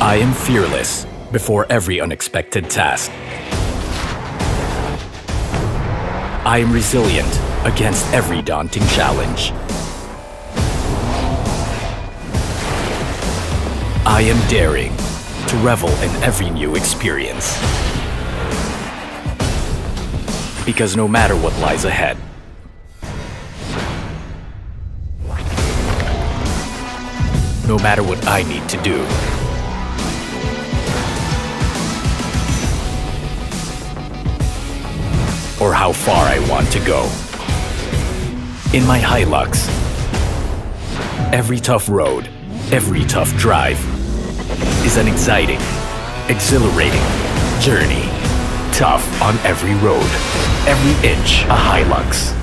I am fearless before every unexpected task. I am resilient against every daunting challenge. I am daring to revel in every new experience. Because no matter what lies ahead, no matter what I need to do, or how far I want to go. In my Hilux, every tough road, every tough drive is an exciting, exhilarating journey. Tough on every road, every inch a Hilux.